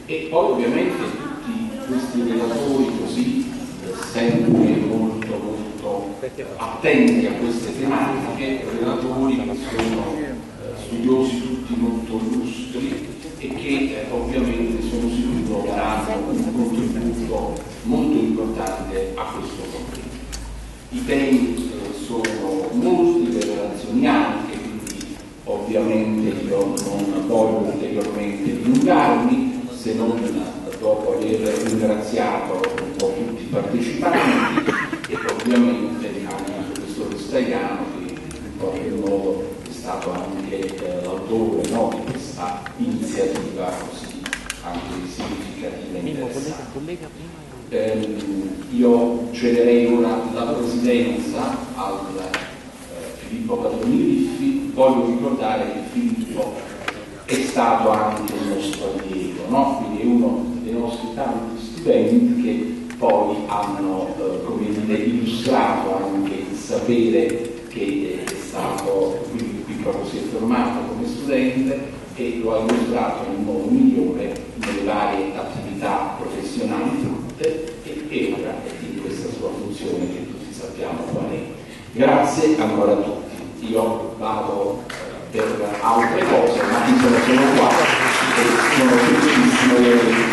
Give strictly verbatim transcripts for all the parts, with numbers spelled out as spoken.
E poi ovviamente tutti questi relatori così, sempre molto molto attenti a queste tematiche, relatori che sono eh, studiosi tutti molto illustri e che eh, ovviamente sono sicuro daranno un contributo molto importante a questo conflitto. I temi eh, sono molti, le relazioni anche, quindi ovviamente io non voglio ulteriormente dilungarmi, se non dopo aver ringraziato un po' tutti i partecipanti e ovviamente anche il professore Staiano, che in qualche modo è stato anche eh, l'autore, no, di questa iniziativa così anche significativa e interessante. Eh, io cederei ora la presidenza al eh, Filippo Padroni Riffi. Voglio ricordare che Filippo è stato anche il nostro allievo, no? Quindi è uno dei nostri tanti studenti che poi hanno eh, come dire, illustrato anche il sapere che è stato, quindi qui proprio si è formato come studente e lo ha illustrato nel modo migliore nelle varie attività professionali tutte e, e ora in questa sua funzione che tutti sappiamo qual è. Grazie ancora a tutti. Io vado per altre cose, ma insomma sono qua e sono felicissimo di avervi.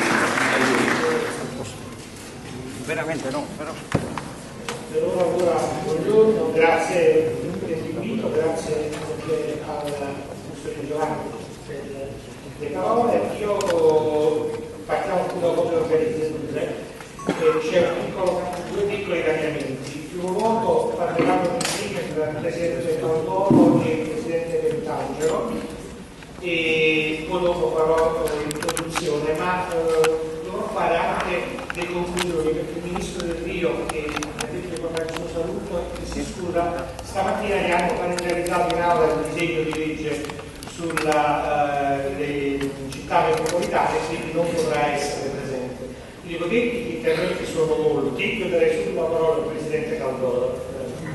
Veramente no, però. Allora, allora, buongiorno, grazie dell'invito, grazie anche al professore Giovanni per le parole. Io partiamo con una cosa organizzativa, c'è un piccolo, due piccoli cambiamenti. Il primo voto parleranno insieme tra il Presidente Caldoro e il Presidente Ventangelo e poi dopo farò l'introduzione, ma eh, dovrò fare anche le conclusioni perché il Ministro Del Rio, che ha detto di portare il suo saluto e si scusa, stamattina gli hanno calendarizzato in aula il disegno di legge sulle uh, città metropolitane, quindi non potrà essere presente. Quindi ho detto che gli interventi sono molti, io darei subito la parola al Presidente Caldoro.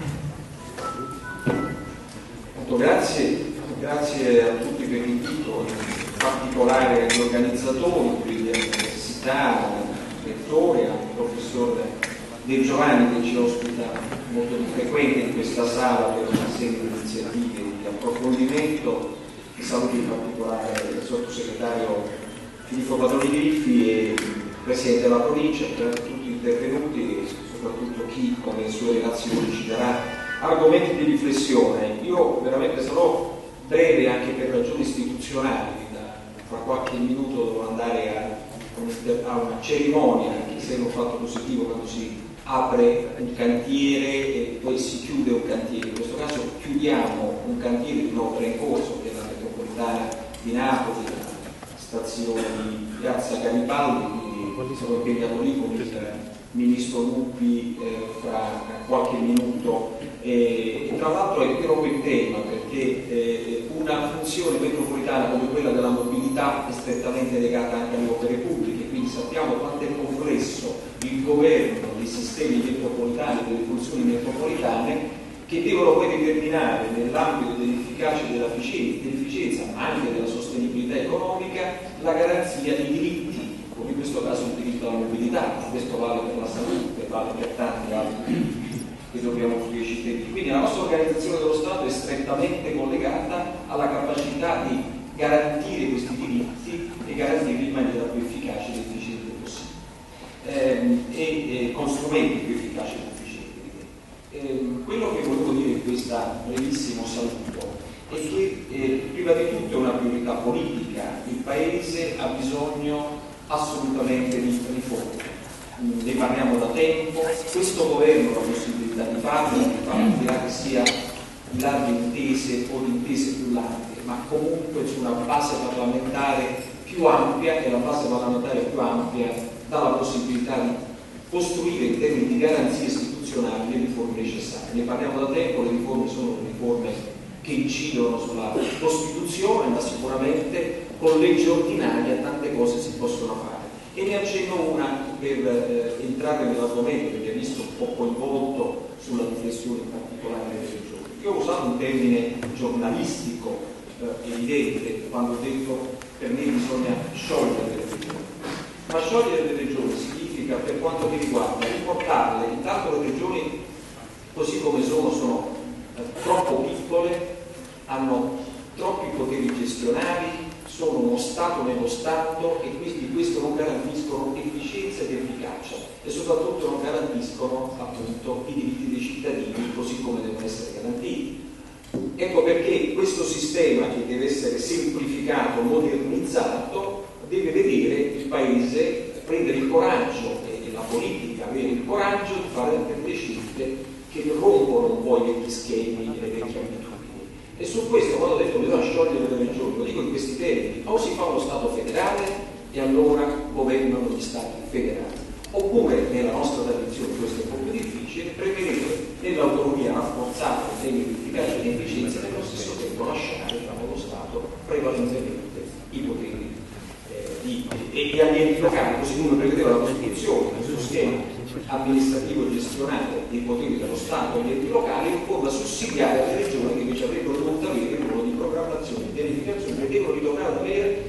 Grazie, grazie a tutti per l'invito, in particolare agli organizzatori, quindi all'università, al rettore, al professor De Giovanni che ci ospita molto di frequente in questa sala per una serie di iniziative di approfondimento. Vi saluto in particolare il sottosegretario Filippo Padroni Riffi e il Presidente della provincia, per tutti gli intervenuti e soprattutto chi con le sue relazioni ci darà argomenti di riflessione. Io veramente sarò breve anche per ragioni istituzionali, da, fra qualche minuto devo andare a, a una cerimonia, anche se è un fatto positivo quando si apre un cantiere e poi si chiude un cantiere. In questo caso chiudiamo un cantiere di un'opera in corso che è la metropolitana di Napoli, la stazione di Piazza Garibaldi, quindi sono impegnato lì con il Ministro Lupi eh, fra qualche minuto. E, e tra l'altro è proprio il tema perché eh, una funzione metropolitana come quella della mobilità è strettamente legata anche alle opere pubbliche, quindi sappiamo quanto è complesso il governo dei sistemi metropolitani, delle funzioni metropolitane che devono poi determinare nell'ambito dell'efficacia e dell'efficienza ma anche della sostenibilità economica la garanzia di diritti, come in questo caso il diritto alla mobilità, questo vale per la salute, vale per tanti altri che dobbiamo offrire ai cittadini. Quindi la nostra organizzazione dello Stato è strettamente collegata alla capacità di garantire questi diritti e garantirli in maniera più efficace ed efficiente possibile, ehm, e, e con strumenti più efficaci ed efficienti. Ehm, quello che volevo dire in questo brevissimo saluto è che eh, prima di tutto è una priorità politica, il Paese ha bisogno assolutamente di riforme. Ne parliamo da tempo, questo governo ha la possibilità di farlo, di farlo che sia di larghe intese o di intese più larghe, ma comunque su una base parlamentare più ampia, e la base parlamentare più ampia dà la possibilità di costruire in termini di garanzie istituzionali le riforme necessarie. Ne parliamo da tempo, le riforme sono riforme che incidono sulla Costituzione, ma sicuramente con legge ordinaria tante cose si possono fare. E ne accenno una per eh, entrare nell'argomento che mi ha visto un po' coinvolto sulla riflessione in particolare delle regioni. Io ho usato un termine giornalistico eh, evidente quando ho detto per me bisogna sciogliere le regioni. ma sciogliere le regioni significa, per quanto mi riguarda, riportarle, intanto le regioni così come sono, sono eh, troppo piccole, hanno troppi poteri gestionali, sono uno Stato nello Stato e quindi questo non garantiscono efficienza ed efficacia e soprattutto non garantiscono appunto i diritti dei cittadini così come devono essere garantiti. Ecco perché questo sistema, che deve essere semplificato, modernizzato, deve vedere il Paese prendere il coraggio e la politica avere il coraggio di fare delle scelte che rompono un po' i vecchi schemi e le vecchie abitudini. E su questo, quando ho detto che bisogna sciogliere le regioni, lo dico in questi termini: o si fa uno Stato federale e allora governano gli Stati federali, oppure nella nostra tradizione, questo è un po' più difficile, prevedere nell'autonomia rafforzata in termini di efficacia e di efficienza e nello stesso tempo lasciare allo Stato prevalentemente i poteri eh, di, e, e agli enti locali, così come prevedeva la Costituzione, il suo schema amministrativo gestionale dei poteri dello Stato e degli enti locali in forma sussidiaria alle regioni, che invece avrebbero dovuto avere il ruolo di programmazione e pianificazione, e devono ritornare ad avere,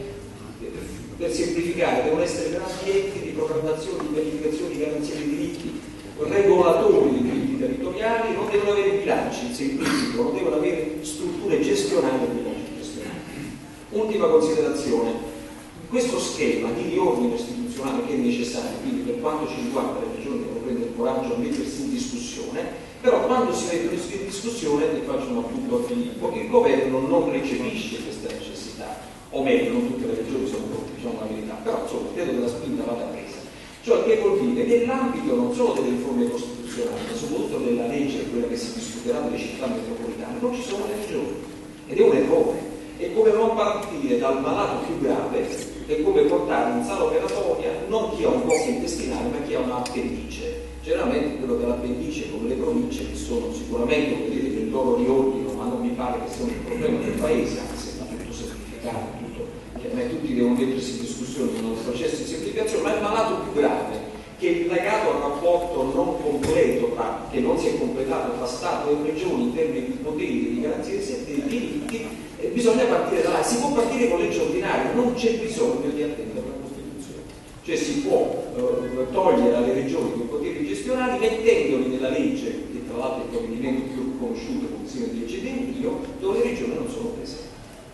per semplificare, devono essere grandi enti di programmazione, di pianificazione, di garanzia dei diritti, regolatori dei diritti territoriali, non devono avere bilanci, in semplifico, non devono avere strutture gestionali e bilanci gestionali. Ultima considerazione: questo schema di riordino istituzionale che è necessario, quindi per quanto ci riguarda le regioni devono prendere il coraggio a mettersi in discussione, però quando si mettono in discussione, ne faccio un appunto a Filippo, il governo non recepisce questa necessità, o meglio, non tutte le regioni sono, diciamo la verità, però insomma credo che la spinta vada presa. Cioè, che vuol dire? Nell'ambito non solo delle riforme costituzionali, ma soprattutto della legge, quella che si discuterà delle città metropolitane, non ci sono le regioni, ed è un errore. È come non partire dal malato più grave, è come portare in sala operatoria non chi ha un blocco intestinale, ma chi ha un'appendice. Generalmente quello dell'appendice, come le province, che sono sicuramente, vedete, del loro riordino, ma non mi pare che sia un problema del Paese, anche se è tutto semplificato, tutto, chiaramente tutti devono mettersi in discussione con il processo di semplificazione, ma il malato più grave, che è legato al rapporto non completo, tra, che non si è completato tra Stato e Regioni in termini di poteri, di garanzie dei diritti, eh, bisogna partire da là. Si può partire con legge ordinaria, non c'è bisogno di attendere la Costituzione. Cioè si può eh, togliere alle regioni quei poteri gestionali mettendoli nella legge, che tra l'altro è il provvedimento più conosciuto come si di legge d'Invio, dove le regioni non sono presenti.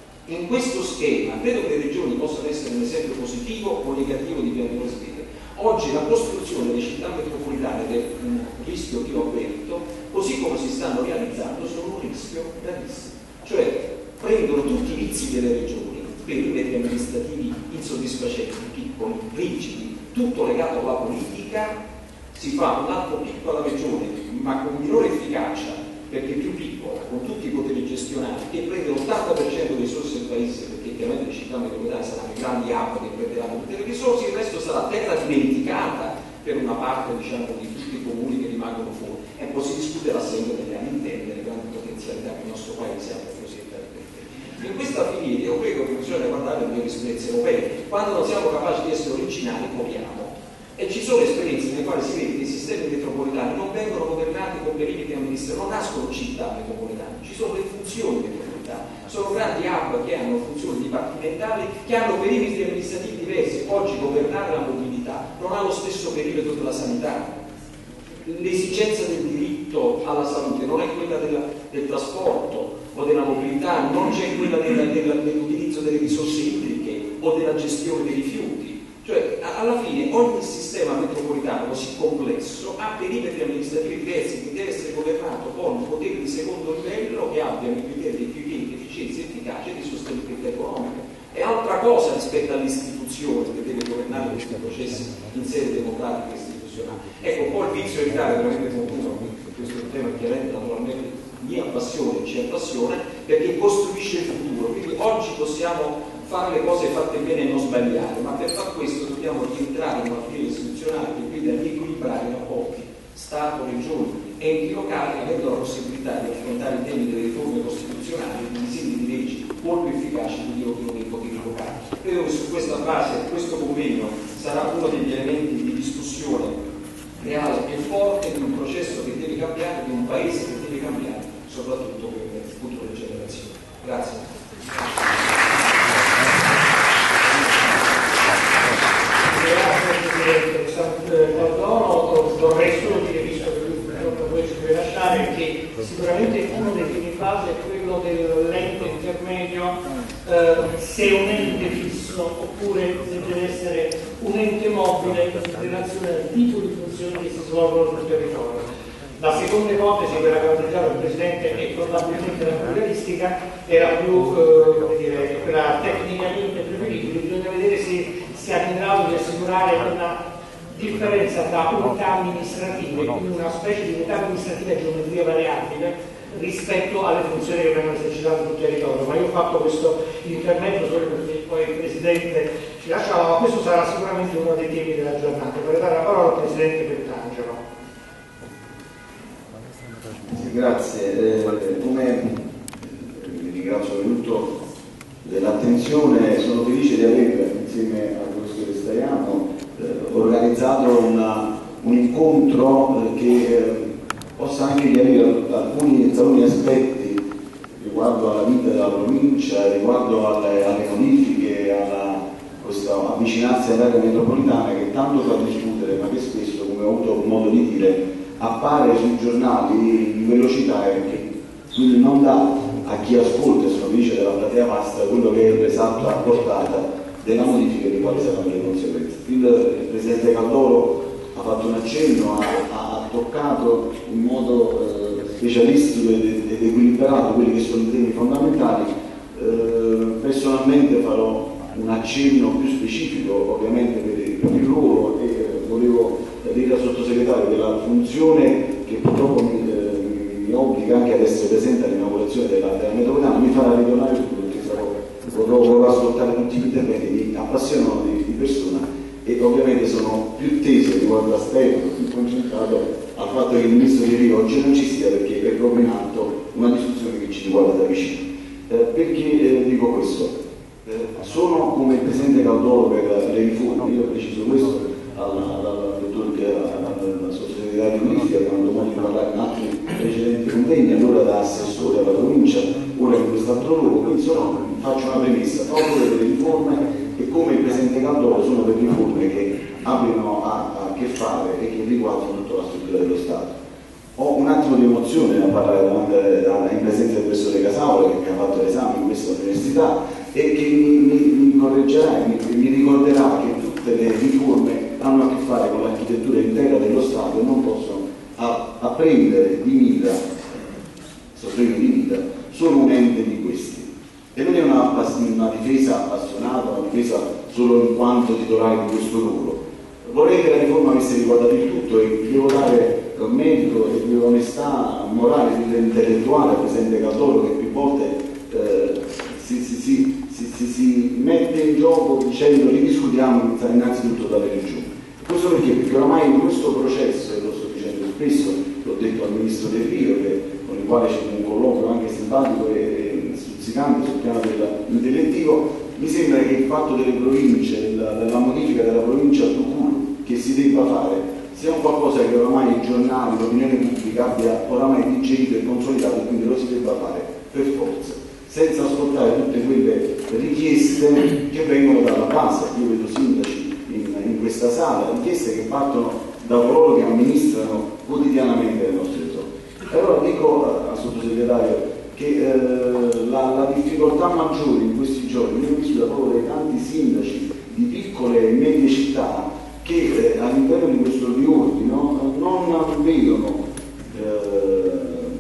In questo schema credo che le regioni possano essere un esempio positivo o negativo di piano di spese. Oggi la costruzione delle città metropolitane, del un rischio che ho avverto, così come si stanno realizzando, sono un rischio gravissimo. Cioè prendono tutti i vizi delle regioni, perimetri amministrativi insoddisfacenti, piccoli, rigidi, tutto legato alla politica, si fa un altro picco alla regione, ma con minore efficacia, perché è più piccola, con tutti i poteri gestionali, che prende l'ottanta per cento delle risorse del paese, perché chiaramente le città metropolitane saranno i grandi hub che prenderanno tutte le risorse, il resto sarà terra dimenticata per una parte, diciamo, di tutti i comuni che rimangono fuori, e poi si discuterà sempre delle aree interne, delle grandi potenzialità che il nostro paese ha per così dire. In questa filiera io credo che bisogna guardare le esperienze europee. Quando non siamo capaci di essere originali, copiamo. E ci sono esperienze nelle quali si vede che i sistemi metropolitani non vengono governati con perimetri amministrativi, non nascono città metropolitane, ci sono le funzioni metropolitane, sono grandi hub che hanno funzioni dipartimentali, che hanno perimetri amministrativi diversi. Oggi governare la mobilità non ha lo stesso perimetro della sanità, l'esigenza del diritto alla salute non è quella della, del trasporto o della mobilità, non c'è quella della, della, dell'utilizzo delle risorse idriche o della gestione dei rifiuti. Cioè, alla fine, ogni sistema metropolitano così complesso ha perimetri amministrativi diversi, che deve essere governato con poteri di secondo livello che abbiano i criteri di efficienza e efficacia e di sostenibilità economica. È altra cosa rispetto all'istituzione che deve governare questi processi in sede democratica e istituzionale. Ecco, poi il vizio evitare veramente concluso, questo è un tema che chiaramente naturalmente mi appassiona e ci appassiona, perché costruisce il futuro. Quindi oggi possiamo fare le cose fatte bene e non sbagliare, ma per far questo dobbiamo rientrare in una filiera istituzionale che veda riequilibrare i rapporti Stato, Regioni, enti locali, avendo la possibilità di affrontare i temi delle riforme costituzionali e di disegni di legge molto efficaci di riordino dei poteri locali. Credo che su questa base questo convegno sarà uno degli elementi di discussione reale e forte di un processo che deve cambiare, di un paese che deve cambiare, soprattutto per le future generazioni. Grazie. Grazie. sottolineare che sicuramente uno dei temi base è quello dell'ente intermedio, eh, se è un ente fisso oppure se deve essere un ente mobile in relazione al tipo di funzioni che si svolgono sul territorio. La seconda ipotesi, quella che ha utilizzato il Presidente, e probabilmente la più realistica, era più eh, come dire, quella tecnicamente preferibile. Bisogna vedere se siamo in grado di assicurare una differenza tra unità amministrative, quindi una specie di unità amministrativa a geometria variabile rispetto alle funzioni che vengono esercitate sul territorio. Ma io ho fatto questo intervento solo perché poi il Presidente ci lasciava, ma questo sarà sicuramente uno dei temi della giornata. Vorrei dare la parola al Presidente Pettangelo. Sì, grazie. Eh, come vi ringrazio soprattutto dell'attenzione, sono felice di aver insieme al professore Staiano eh, organizzato una, un incontro eh, che eh, possa anche chiarire alcuni taluni aspetti riguardo alla vita della provincia, riguardo alle, alle modifiche, alla questo avvicinarsi all'area metropolitana che tanto fa discutere, ma che spesso, come ho avuto modo di dire, appare sui giornali in velocità e che quindi non dà a chi ascolta, e sono felice della platea vasta, quello che è l'esatta portata della modifica e di quali saranno le conseguenze. Il, il Presidente Caldoro ha fatto un accenno, ha, ha toccato in modo eh, specialistico ed, ed equilibrato quelli che sono i temi fondamentali. Eh, personalmente farò un accenno più specifico, ovviamente per il, per il ruolo, e eh, volevo dire al sottosegretario che la funzione che purtroppo mi, eh, mi obbliga anche ad essere presente all'inaugurazione della, della metropolitana mi farà ritornare tutto, perché sarò, vorrò, vorrò ascoltare tutti gli interventi, mi appassionano di, di persona e ovviamente sono più teso riguardo all'aspetto, più concentrato al fatto che il Ministro di Rio oggi non ci sia, perché è proprio in atto una discussione che ci riguarda da vicino. Eh, perché eh, dico questo? Eh, sono come il Presidente Caldoro per le riforme, io ho preciso questo al dottor sottosegretario Ministri, abbiamo modo di parlare in altri precedenti convegni, allora da assessore alla provincia, ora in quest'altro luogo, quindi sono, faccio una premessa, proprio per le riforme e come il Presidente Caldoro sono per riforme che abbiano a, a che fare e che riguardano tutta la struttura dello Stato. Ho un attimo di emozione a parlare davanti in presenza del professore Casaula che ha fatto l'esame in questa università e che mi, mi, mi correggerà e mi, mi ricorderà che tutte le riforme hanno a che fare con l'architettura intera dello Stato e non possono a, a prendere di mira, sottolineo di mira, solo un ente di questi. E non è una, una difesa appassionata, una difesa solo in quanto titolare di questo ruolo. Vorrei che la riforma avesse riguardato il tutto e devo dare merito e di onestà morale e intellettuale al Presidente Caldoro che più volte eh, si, si, si, si, si mette in gioco dicendo ridiscutiamo innanzitutto dalle regioni. Questo perché? Perché oramai in questo processo, e lo sto dicendo spesso, l'ho detto al Ministro Del Rio, che, con il quale c'è un colloquio anche simpatico e, e stuzzicante sul piano dell'intellettivo, mi sembra che il fatto delle province, la, la modifica della provincia a Tucumano che si debba fare sia un qualcosa che oramai i giornali, l'opinione pubblica abbia oramai digerito e consolidato, quindi lo si debba fare per forza, senza ascoltare tutte quelle richieste che vengono dalla base. Io vedo sindaci in, in questa sala, richieste che partono da coloro che amministrano quotidianamente le nostre zone. E allora dico al sottosegretario che eh, la, la difficoltà maggiore in questi giorni è vista proprio dai tanti sindaci di piccole e medie città che eh, all'interno di questo riordino non vedono eh,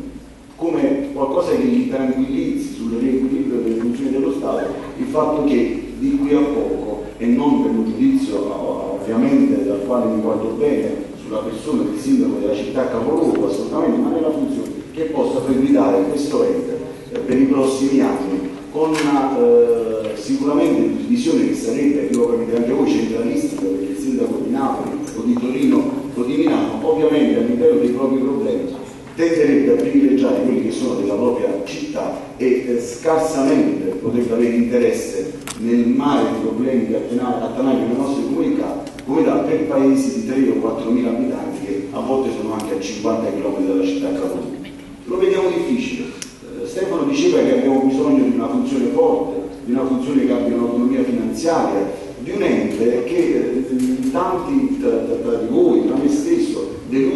come qualcosa che li tranquillizzi sul riequilibrio delle funzioni dello Stato il fatto che di qui a poco, e non per un giudizio ovviamente dal quale mi guardo bene sulla persona del sindaco della città capoluogo, assolutamente, ma nella funzione che possa guidare questo ente eh, per i prossimi anni con una eh, sicuramente visione che sarebbe, io capite anche voi, centralistica, perché il sindaco di Napoli o di Torino o di Milano ovviamente all'interno dei propri problemi tenderebbe a privilegiare quelli che sono della propria città e eh, scarsamente potrebbe avere interesse nel mare di problemi che attanagliano le nostre comunità, comunità per paesi di tre o quattro mila abitanti che a volte sono anche a cinquanta chilometri dalla città capoluogo. Lo vediamo difficile. Stefano diceva che abbiamo bisogno di una funzione forte, di una funzione che abbia un'autonomia finanziaria, di un ente che eh, tanti tra, tra, tra di voi, tra me stesso, delusi della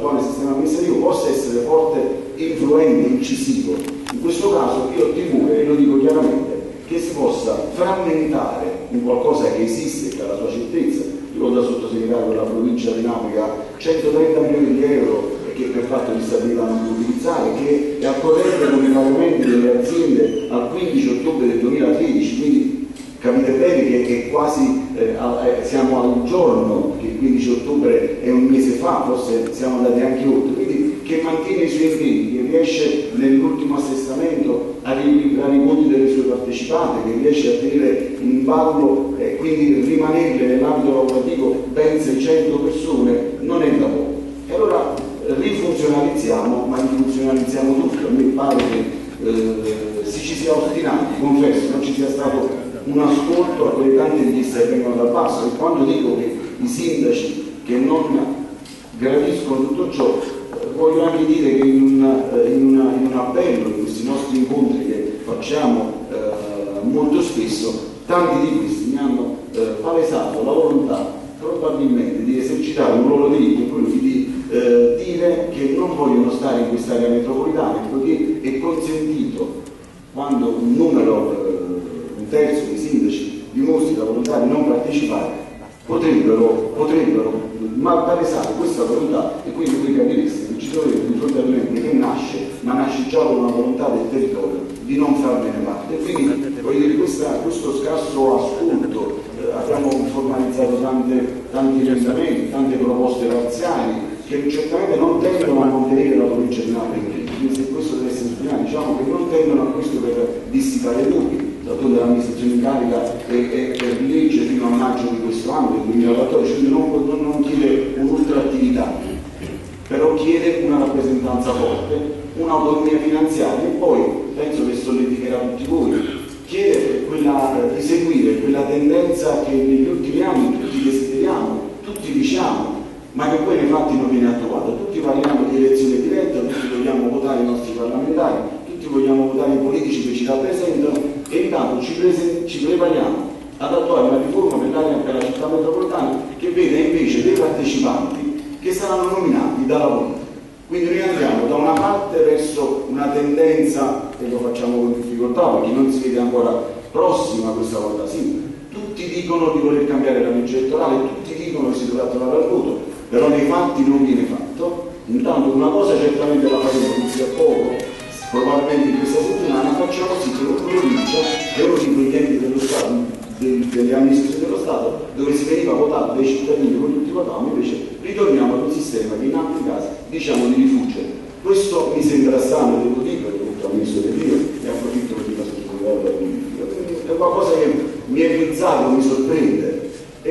l'attuale sistema amministrativo possa essere forte, influente, incisivo. In questo caso io ho timore, e lo dico chiaramente, che si possa frammentare in qualcosa che esiste, che ha la sua certezza. Io da sottosegretario della provincia di Napoli ha centotrenta milioni di euro che per fatto di stabilità non può utilizzare, che è a corrente con i pagamenti delle aziende al quindici ottobre del duemilatredici, quindi capite bene che è quasi eh, a, siamo al giorno, che il quindici ottobre è un mese fa, forse siamo andati anche oltre, quindi che mantiene i suoi impegni, che riesce nell'ultimo assestamento a riequilibrare i conti delle sue partecipate, che riesce a tenere in ballo e eh, quindi rimanere nell'ambito lavorativo ben seicento persone, non è da poco. E allora rifunzionalizziamo, ma rifunzionalizziamo tutto. A me pare che eh, si ci sia ostinati, confesso, non ci sia stato un ascolto a quelle tante richieste che vengono dal basso, e quando dico che i sindaci che non gradiscono tutto ciò, voglio anche dire che in, una, in, una, in un appello, in questi nostri incontri che facciamo eh, molto spesso, tanti di questi mi hanno eh, palesato la volontà probabilmente di esercitare un loro diritto, quello di eh, dire che non vogliono stare in quest'area metropolitana, poiché è consentito, quando un numero, eh, un terzo dei sindaci dimostri la volontà di non partecipare, potrebbero, potrebbero palesare questa volontà, e quindi voi capireste che ci troverete di fronte a un ente che nasce, ma nasce già con una volontà del territorio di non farvene parte. E quindi voglio dire, questa, questo scarso ascolto, eh, abbiamo formalizzato tante, tanti emendamenti, tante proposte parziali che certamente non tendono a mantenere la provincia di Napoli, quindi se questo deve essere spiegato, diciamo che non tendono a questo per dissipare dubbi. D'altronde l'amministrazione in carica è, è per legge fino a maggio di questo anno, del duemilaquattordici, quindi non, non, non chiede un'ultra attività, però chiede una rappresentanza forte, un'autonomia finanziaria, e poi penso che solleticherà tutti voi, chiede quella, di seguire quella tendenza che negli ultimi anni tutti desideriamo, tutti diciamo, ma che poi nei fatti non viene attuata. Tutti parliamo di elezione diretta, tutti vogliamo votare i nostri parlamentari, tutti vogliamo votare i politici che ci rappresentano, e intanto ci, ci prepariamo ad attuare una riforma per l'area per la città metropolitana che vede invece dei partecipanti che saranno nominati dalla politica. Quindi noi andiamo da una parte verso una tendenza, e lo facciamo con difficoltà perché non si vede ancora prossima questa volta, sì, tutti dicono di voler cambiare la legge elettorale, tutti dicono che si dovrà tornare al voto, però nei fatti non viene fatto. Intanto una cosa certamente la faremo tutti a poco, probabilmente in questa settimana, facciamo sì che la provincia è uno di quegli enti dello Stato, del, delle amministrazioni dello Stato, dove si veniva votato dai cittadini, con tutti votavamo, invece ritorniamo ad un sistema che in altri casi diciamo di rifugere. Questo mi sembra strano, devo dire, perché ho detto al ministro Del Rio, e approfitto per dire la sottosegretaria della politica. È qualcosa che mi è bizarro, mi sorprende. E,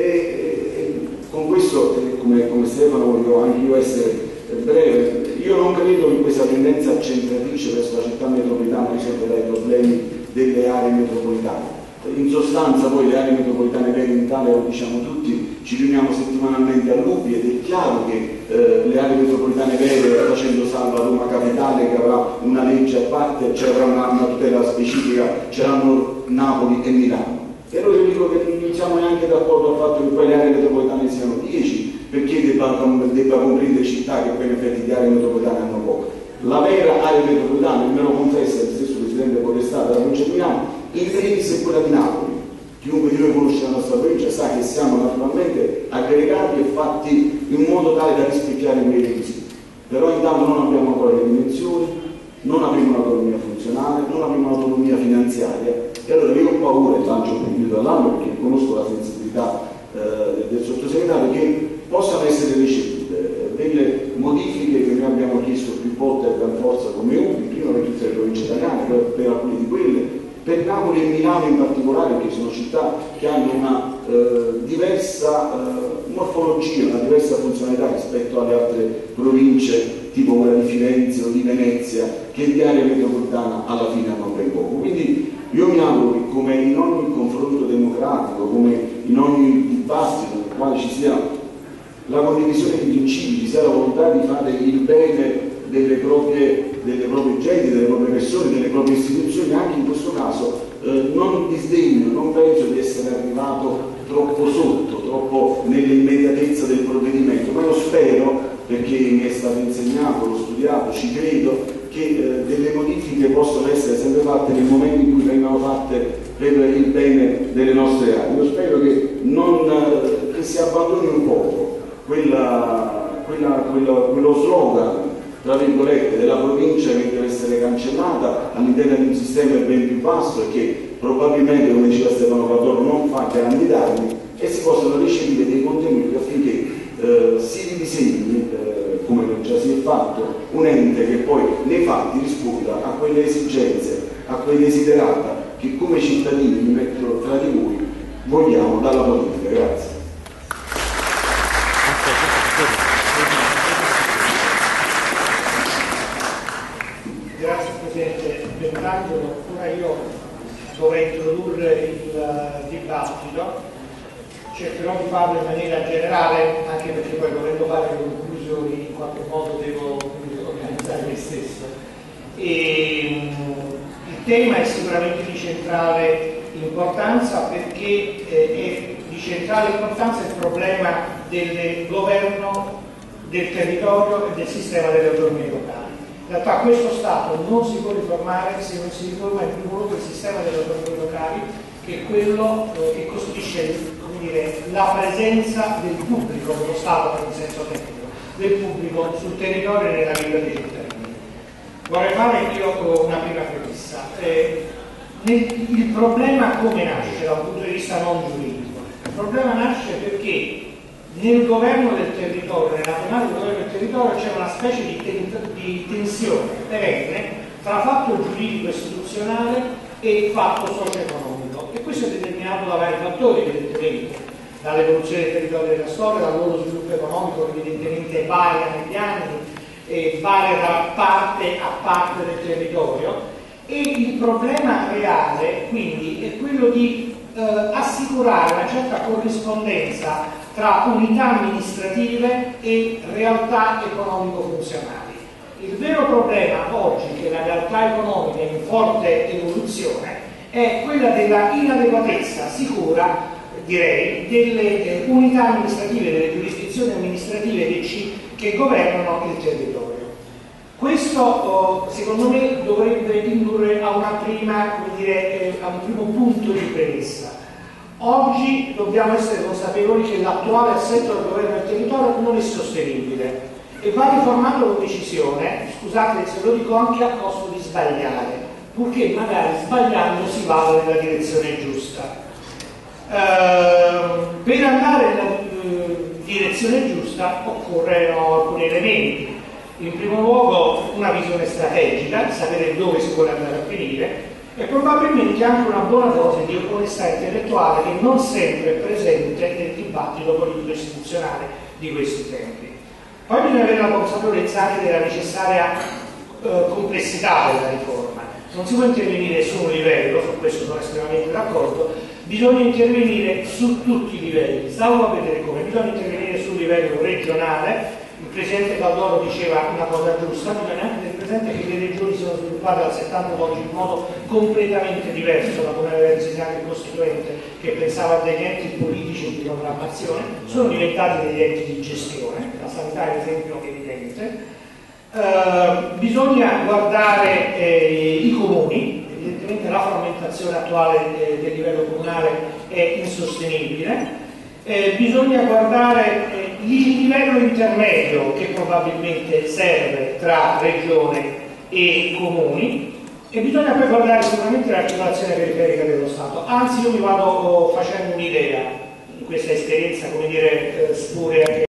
e con questo, come, come Stefano, voglio anche io essere breve. Io non credo che questa tendenza accentratrice verso la città metropolitana risolverà i problemi delle aree metropolitane. In sostanza poi le aree metropolitane vere in Italia, lo diciamo tutti, ci riuniamo settimanalmente a Lupi, ed è chiaro che eh, le aree metropolitane vere, facendo salva Roma Capitale che avrà una legge a parte, c'è avrà una, una tutela specifica, c'erano Napoli e Milano. E allora io dico che non siamo neanche d'accordo al fatto che poi le aree metropolitane siano dieci, perché debba, debba comprendere città che poi in effetti di aree metropolitane hanno poco. La vera area metropolitana, me lo confessa il stesso Presidente Podestà della provincia di Milano, in primis è quella di Napoli. Chiunque di noi conosce la nostra provincia sa che siamo naturalmente aggregati e fatti in modo tale da rispecchiare quei requisiti. Però intanto non abbiamo ancora le dimensioni, non avremo un'autonomia funzionale, non avremo un'autonomia finanziaria, e allora io ho paura, e lancio un invito all'anno perché conosco la sensibilità eh, del sottosegretario, che possano essere recepite delle modifiche che noi abbiamo chiesto più volte a gran forza come U P I, prima per tutte le province italiane, per, per alcune di quelle, per Napoli e Milano in particolare, che sono città che hanno una eh, diversa eh, morfologia, una diversa funzionalità rispetto alle altre province tipo quella di Firenze o di Venezia, che di area metropolitana alla fine hanno ben poco. Quindi io mi auguro che, come in ogni confronto democratico, come in ogni dibattito nel quale ci sia la condivisione di principi, ci sia la volontà di fare il bene delle proprie, delle proprie gente, delle proprie persone, delle proprie istituzioni, anche in questo caso eh, non disdegno, non penso di essere arrivato troppo sotto, troppo nell'immediatezza del provvedimento, ma io spero perché mi è stato insegnato, l'ho studiato, ci credo, che eh, delle modifiche possono essere sempre fatte nel momento in cui vengono fatte per il bene delle nostre aree. Io spero che, non, che si abbandoni un poco quella, quella, quella, quello slogan, tra virgolette, della provincia che deve essere cancellata all'interno di un sistema ben più vasto e che probabilmente, come diceva Stefano Cadoro, non fa grandi danni, e si possono recepire dei contenuti affinché eh, si ridisegni, eh, come già si è fatto, un ente che poi nei fatti risponda a quelle esigenze, a quei desiderata che come cittadini, mi metto tra di voi, vogliamo dalla politica. Grazie. Grazie Presidente Bertangelo. Ora io dovrei introdurre il dibattito, cercherò di farlo in maniera generale, anche perché poi dovendo fare le conclusioni in qualche modo devo organizzare me stesso. E, il tema è sicuramente di centrale importanza, perché eh, è di centrale importanza il problema del governo del territorio e del sistema delle autonomie locali. In realtà questo Stato non si può riformare se non si riforma in primo luogo il sistema delle autonomie locali, che è quello eh, che costituisce, come dire, la presenza del pubblico, dello Stato in senso tecnico, del pubblico sul territorio e nella vita dei cittadini. Vorrei fare io una prima premessa. Eh, nel, il problema come nasce da un punto di vista non giuridico? Il problema nasce perché nel governo del territorio, nella chiamata del governo del territorio, c'è una specie di, ten di tensione perenne tra fatto giuridico istituzionale e fatto socio-economico, e questo è determinato da vari fattori, evidentemente, dall'evoluzione del territorio della storia, dal loro sviluppo economico che evidentemente varia negli anni e varia da parte a parte del territorio, e il problema reale quindi è quello di eh, assicurare una certa corrispondenza tra unità amministrative e realtà economico-funzionali. Il vero problema oggi, che la realtà economica è in forte evoluzione, è quella della inadeguatezza sicura, direi, delle eh, unità amministrative, delle giurisdizioni amministrative che, ci, che governano il territorio. Questo, oh, secondo me, dovrebbe indurre a, una prima, come dire, eh, a un primo punto di premessa. Oggi dobbiamo essere consapevoli che l'attuale assetto del governo del territorio non è sostenibile e va riformato con decisione, scusate se lo dico anche a costo di sbagliare, purché magari sbagliando si vada nella direzione giusta. Uh, per andare nella uh, direzione giusta occorrono alcuni elementi. In primo luogo una visione strategica, sapere dove si vuole andare a finire, e probabilmente anche una buona dose di onestà intellettuale che non sempre è presente nel dibattito politico istituzionale di questi tempi. Poi bisogna avere la consapevolezza anche della necessaria eh, complessità della riforma. Non si può intervenire su un livello, su questo sono estremamente d'accordo, bisogna intervenire su tutti i livelli. Stavo a vedere come bisogna intervenire sul livello regionale. Il Presidente Caldoro diceva una cosa giusta, bisogna anche tenere presente che le regioni sono sviluppate dal settanta ad oggi in modo completamente diverso da come aveva insegnato il Costituente, che pensava a degli enti politici di programmazione, sono diventati degli enti di gestione, la sanità è un esempio evidente. Uh, bisogna guardare eh, i comuni, evidentemente la frammentazione attuale eh, del livello comunale è insostenibile. Eh, bisogna guardare eh, il livello intermedio che probabilmente serve tra regione e comuni, e bisogna poi guardare sicuramente l'articolazione periferica dello Stato. Anzi, io mi vado oh, facendo un'idea in questa esperienza, come dire, eh, spuria